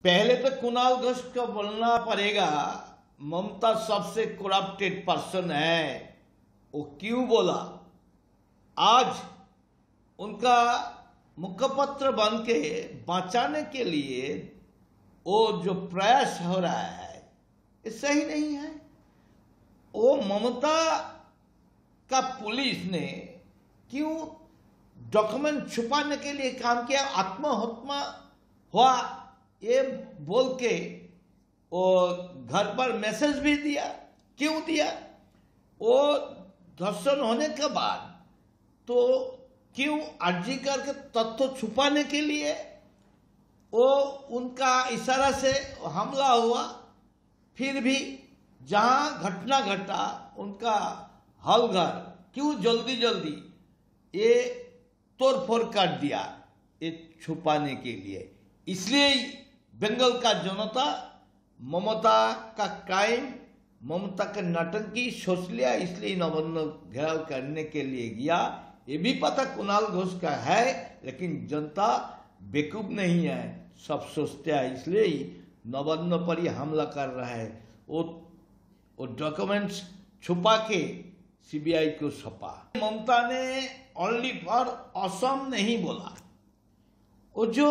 पहले तो कुणाल घोष को बोलना पड़ेगा, ममता सबसे करप्टेड पर्सन है। वो क्यों बोला? आज उनका मुखपत्र बन के बचाने के लिए वो जो प्रयास हो रहा है ये सही नहीं है। वो ममता का पुलिस ने क्यों डॉक्यूमेंट छुपाने के लिए काम किया? आत्महत्या हुआ ये बोल के वो घर पर मैसेज भी दिया। क्यों दिया? वो धर्षण होने के बाद तो क्यों आरजी करके तथ्य छुपाने के लिए वो उनका इशारा से हमला हुआ। फिर भी जहां घटना घटा उनका हल घर क्यों जल्दी जल्दी ये तोड़फोड़ कर दिया ये छुपाने के लिए। इसलिए बंगाल का जनता ममता का क्राइम, ममता का नौटंकी सोच लिया, इसलिए नवान्न घेराव करने के लिए गया। ये भी पता कुणाल घोष का है, लेकिन जनता बेवकूफ नहीं है, सब सोचते हैं, इसलिए नवान्न पर ही हमला कर रहा है। वो डॉक्यूमेंट्स छुपा के सीबीआई को सौंपा। ममता ने ओनली फॉर असम नहीं बोला, वो जो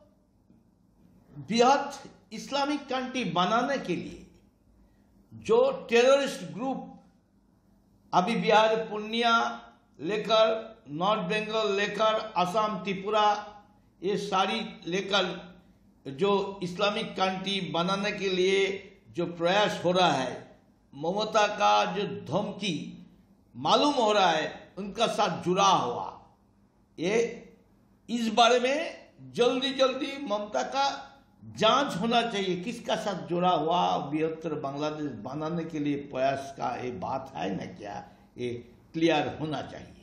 बृहत इस्लामिक कंट्री बनाने के लिए जो टेररिस्ट ग्रुप अभी बिहार पूर्णिया लेकर, नॉर्थ बंगाल लेकर, असम, त्रिपुरा ये सारी लेकर जो इस्लामिक कंट्री बनाने के लिए जो प्रयास हो रहा है, ममता का जो धमकी मालूम हो रहा है उनका साथ जुड़ा हुआ, ये इस बारे में जल्दी जल्दी ममता का जांच होना चाहिए। किसका साथ जुड़ा हुआ बृहत्तर बांग्लादेश बनाने के लिए प्रयास का ये बात है ना क्या, ये क्लियर होना चाहिए।